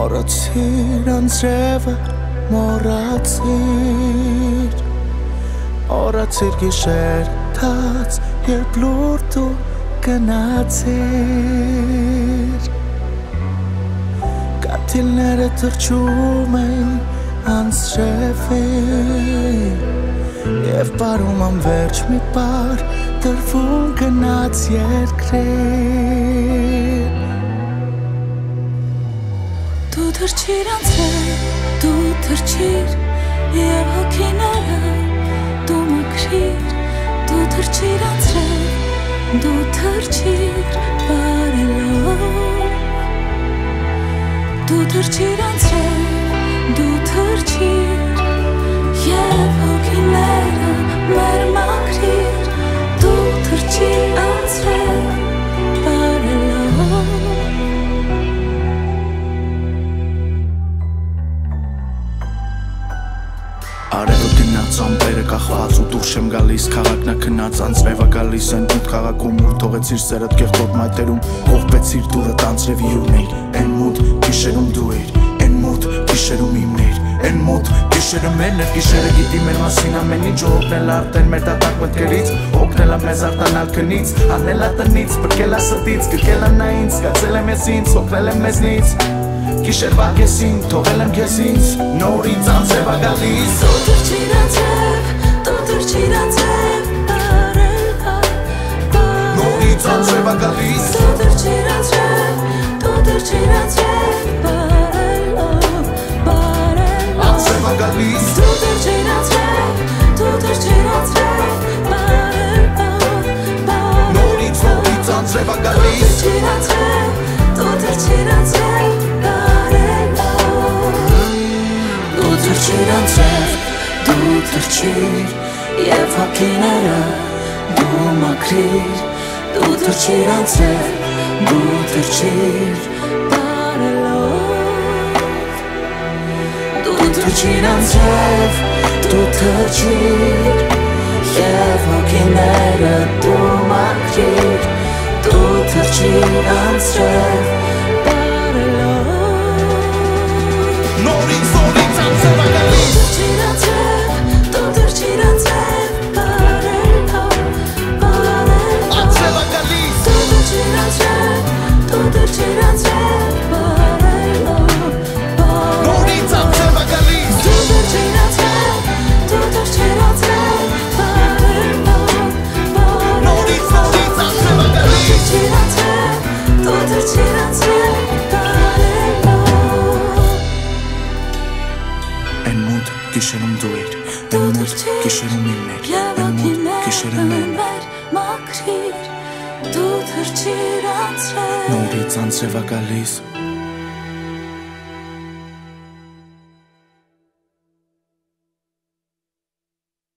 Մոռացիր Andzrevը, մոռացիր Օրացիր գիշեր թաց, երբ լուր դու գնացիր Կաթիլները թրջում էին Andzrevին Եվ պարում անվերջ մի պար, դրվում գնաց երկրին Դու թրջիր Andzrev, դու թրջիր Եվ հոգիները դու մաքրիր Դու թրջիր Andzrev, դու թրջիր բարելով Դու թրջիր Andzrev, դու թրջիր Եվ հոգիները մեր մաքրիր Դու թրջիր Andzrev, բարելով Ամպերը կախված ու դուրս եմ գալիս Քաղաքնա քնած Andzrev'a գալիս Են դուտ քաղաքում ուր թողեցիր սերդ կեղտոտ մայթերում Ողբեցիր դուրդ Andzrev'i ուրն էիր Են մութ գիշերում դու էիր Են մութ գիշերում իմն էիր Են մութ գիշերը մերն էր Գիշերը գիտի մեր մասին ամեն ինչ Օգնել արդեն մեր դատակ մտքերից Օգնելա մեզ արտանալ քնից Հանելա տնից, բրկելա ստից Գրկելա նա ինձ, զգացել եմ ես ինձ Օգնել եմ մեզնից Գիշերվա կեսին, թողել եմ քեզ ինձ Նորից Andzrev'a գալիս Դու թրջիր Andzrev, դու թրջիր Andzrev, բարելով Նորից Andzrev'a գալիս Դու թրջիր Andzrev, դու թրջիր Andzrev, բարելով Andzrev'a գալիս Դու թրջիր Andzrev, դու թրջիր Andzrev, բարելով Նորից Andzrev'a գալիս Դու թրջիր Andzrev, դու թրջիր Andzrev Դու թրջիր Andzrev, դու թրջիր Եվ հոգիները դու մաքրիր Դու թրջիր Andzrev, դու թրջիր բարելով Դու թրջիր Andzrev, դու թրջիր Եվ հոգիները դու մաքրիր Դու թրջիր Andzrev, բարելով Նորից Andzrev'a գալիս Դու թրջիր Andzrev, բարելով Andzrev'a գալիս Դու թրջիր Andzrev, դու թրջիր Andzrev, բարելով Նորից Andzrev'a գալիս Դու թրջիր Andzrev, դու թրջիր Andzrev, բարելով Նորից Andzrev'a գալիս Թրջիր Andzrev, դու թրջիր Andzrev, Գիշերում դու էիր, են մութ գիշերում իմն էիր, են մութ գիշերը մերն էր Մաքրիր, դու թրջիր Andzrev Նորից Andzrev'a գալիս